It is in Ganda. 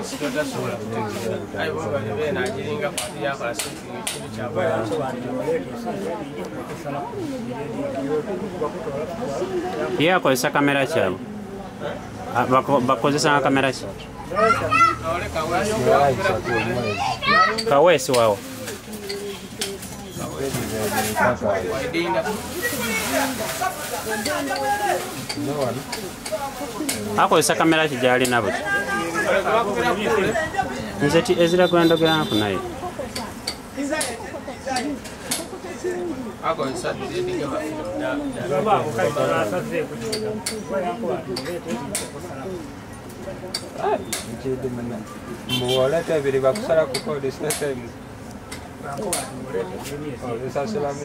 Yeah, akozesa kamera kyabo. Bakozesa kamera ki? Kaweesi waawo. Akozesa kamera ki gyali nabo? Nze eziraga endogera nakunaye. Muwala tabiri bakusala kukodesa time.